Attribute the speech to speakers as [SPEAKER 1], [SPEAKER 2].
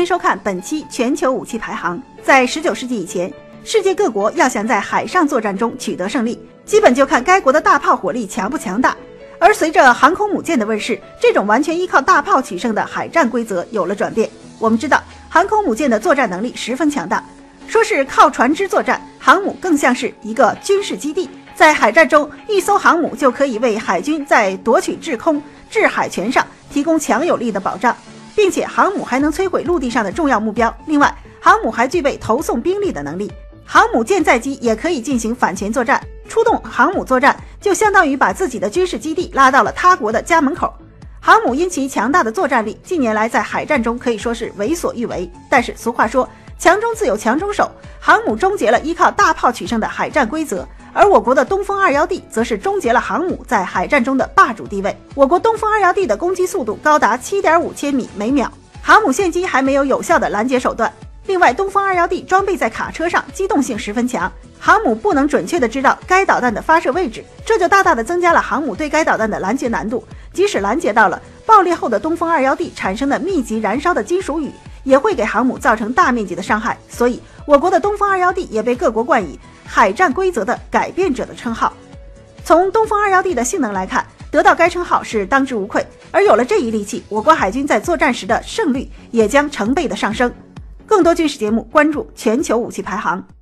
[SPEAKER 1] 迎收看本期全球武器排行。在19世纪以前，世界各国要想在海上作战中取得胜利，基本就看该国的大炮火力强不强大。而随着航空母舰的问世，这种完全依靠大炮取胜的海战规则有了转变。我们知道，航空母舰的作战能力十分强大，说是靠船只作战，航母更像是一个军事基地。在海战中，一艘航母就可以为海军在夺取制空、制海权上提供强有力的保障，并且航母还能摧毁陆地上的重要目标。另外，航母还具备投送兵力的能力，航母舰载机也可以进行反潜作战。出动航母作战，就相当于把自己的军事基地拉到了他国的家门口。航母因其强大的作战力，近年来在海战中可以说是为所欲为。但是俗话说，强中自有强中手，航母终结了依靠大炮取胜的海战规则，而我国的东风 2.1D 则是终结了航母在海战中的霸主地位。我国东风 2.1D 的攻击速度高达 7.5千米每秒，航母现今还没有有效的拦截手段。另外，东风 2.1D 装备在卡车上，机动性十分强，航母不能准确地知道该导弹的发射位置，这就大大的增加了航母对该导弹的拦截难度。即使拦截到了，爆裂后的东风 2.1D 产生的密集燃烧的金属雨也会给航母造成大面积的伤害，所以我国的东风 2.1D 也被各国冠以海战规则的改变者的称号。从东风 2.1D 的性能来看，得到该称号是当之无愧，而有了这一利器，我国海军在作战时的胜率也将成倍的上升。更多军事节目，关注全球武器排行。